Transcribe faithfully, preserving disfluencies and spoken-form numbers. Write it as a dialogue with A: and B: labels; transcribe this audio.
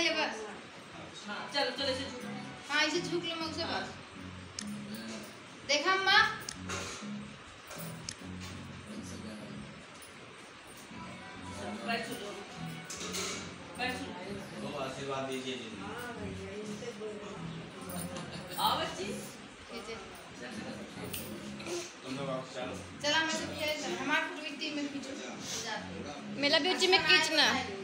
A: ले बस।
B: हाँ चलो चलो इसे झूक।
A: हाँ इसे झुक लो मुझसे बस। देखा अम्मा?
B: पैर छू लो। पैर छू लो।
C: तो आशीर्वाद दीजिए जी।
B: आओ बच्ची।
A: खींचे।
C: तुम लोग आओ चलो।
A: चला मैं सब खेल हमारे पूरी टीम में खींचो।
D: मेला ब्यूटी में खींचना।